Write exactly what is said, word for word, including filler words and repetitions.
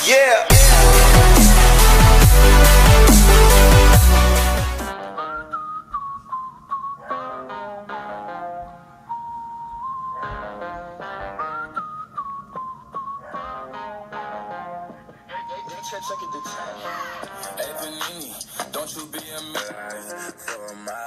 Yeah. Hey, Panini, don't you be a man for my